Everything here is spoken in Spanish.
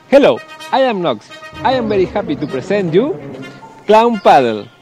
Hello, I am Nox. I am very happy to present you Clown Paddle.